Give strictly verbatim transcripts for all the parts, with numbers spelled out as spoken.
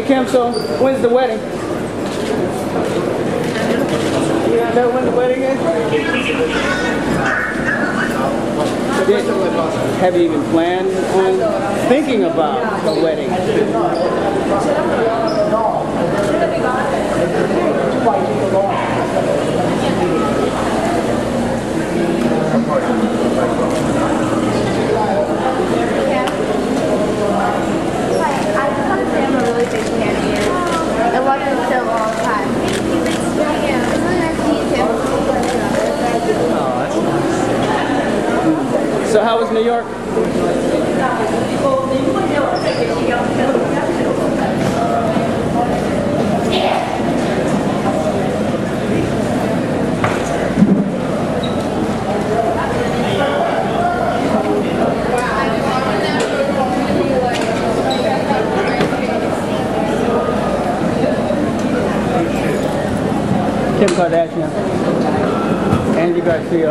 Kim, so when's the wedding? You don't know when the wedding is? Did, have you even planned on thinking about a wedding? It wasn't so all the time. Oh, that's nice. So how was New York? Kim Kardashian, Andy Garcia.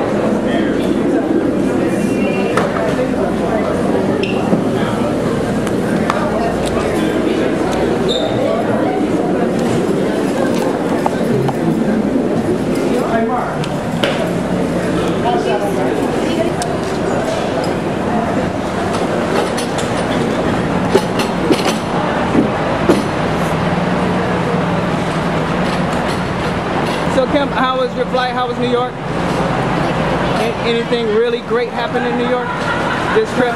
So Kim, how was your flight? How was New York? A- anything really great happened in New York this trip?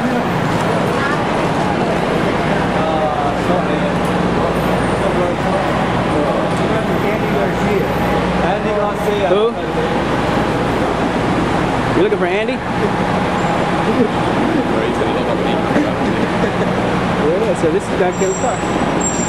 Andy Garcia. Who? You looking for Andy? Yeah, so this is Kim Clark.